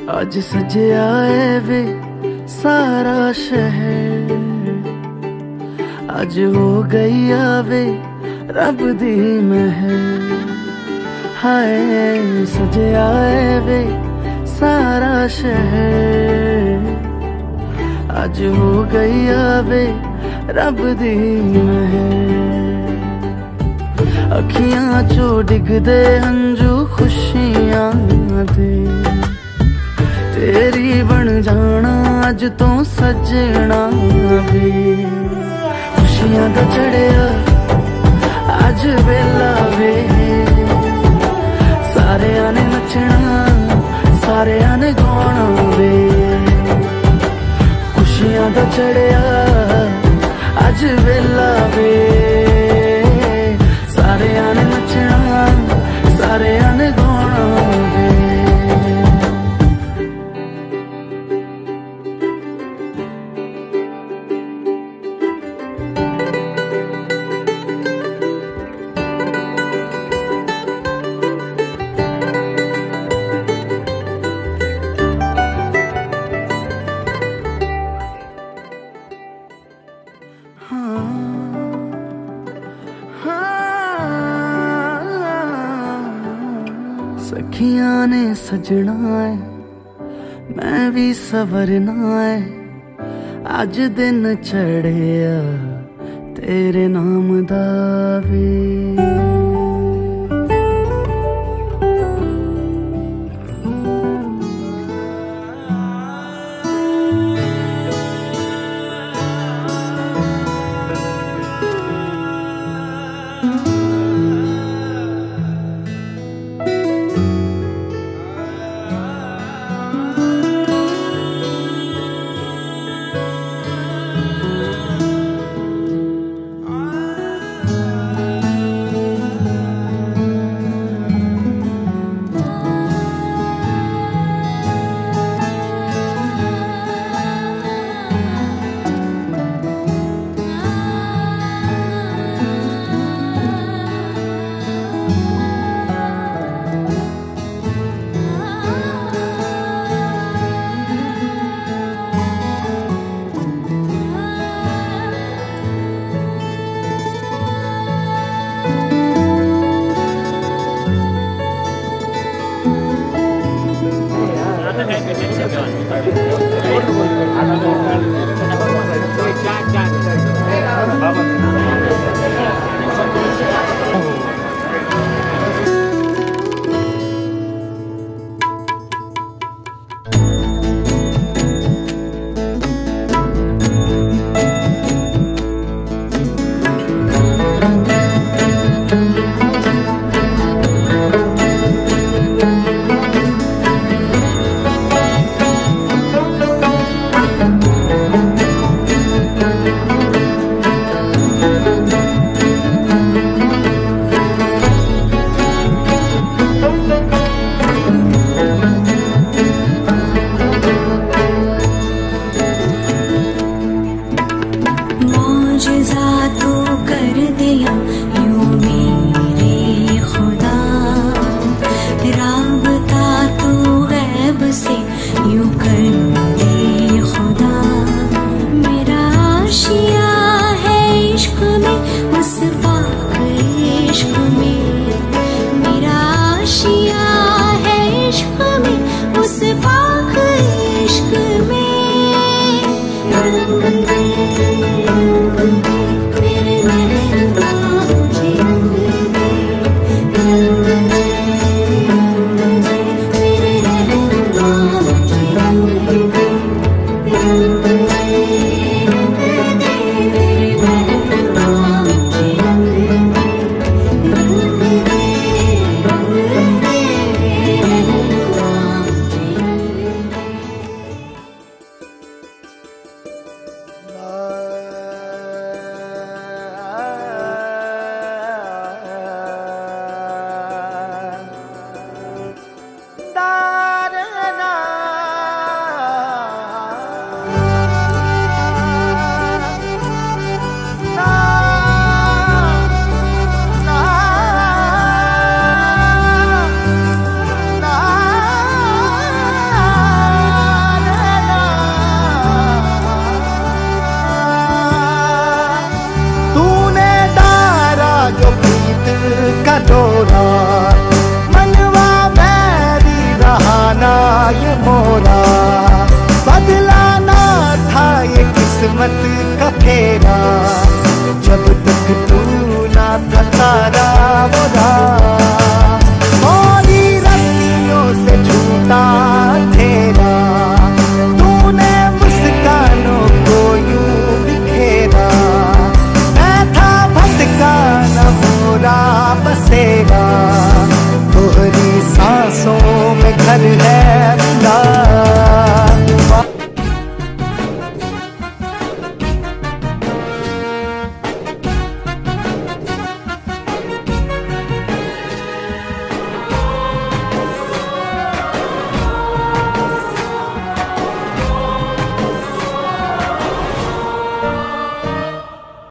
आज सजे आए वे सारा शहर, आज हो गई आवे रब दी महर। हाय सजे आए वे सारा शहर, आज हो गई आवे रब दी महर। अखियां चो डिगदे हंजू खुशियां दे, तेरी बन जाना अज तो सजना वे। खुशियां दा चढ़िया अज वेला वे, सारे ने नचना सारे ने गाना वे। खुशियां दा चढ़िया अज वेला वे, सारे ने नचना सारे ने गाना वे। सखियां ने सजना है मैं भी सवरना है, अज दिन चढ़िया तेरे नाम दा वे। दिखेगा।